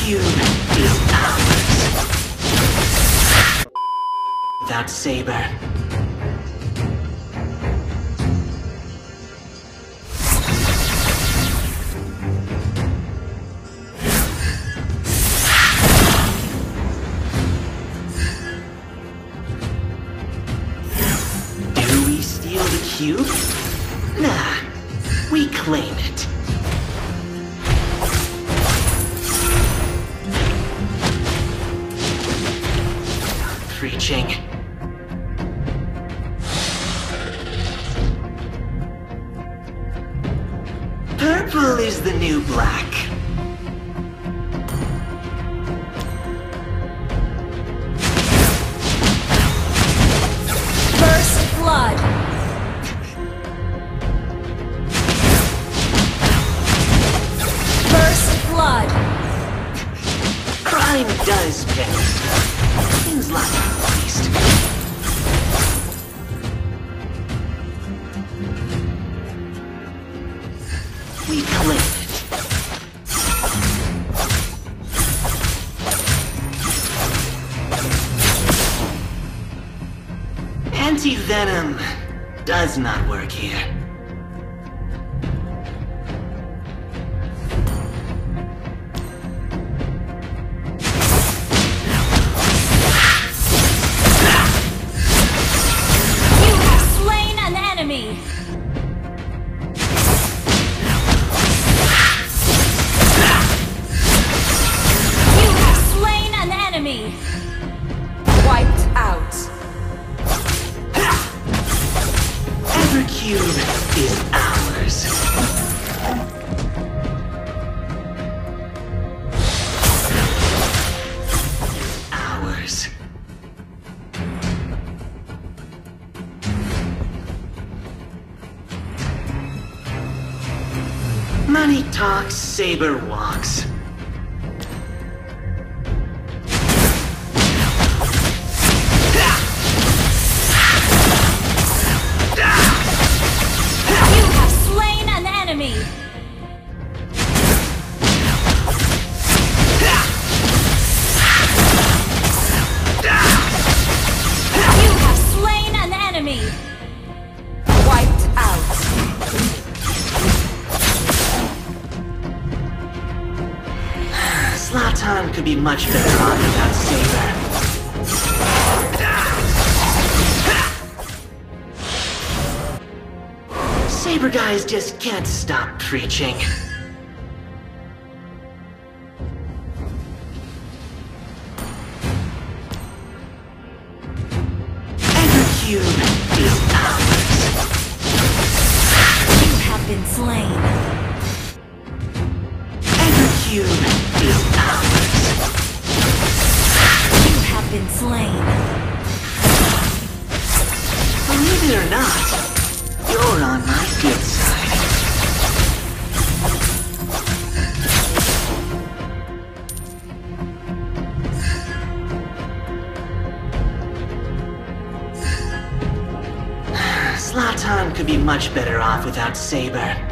cube is ours. Without Saber. Cube? Nah, we claim it. Preaching. Purple is the new black. First blood. Blood. Crime does pay. Things like that, at least. We claim it. Anti-venom does not work here. Wiped out. Every cube is ours. Ours. Money talks, Saber walks. Wiped out. Zlatan could be much better off without Saber. Saber guys just can't stop preaching. Every cube is ours. You have been slain. Every cube is ours. You have been slain. Believe it or not, you're on my good side. Zlatan could be much better off without Saber.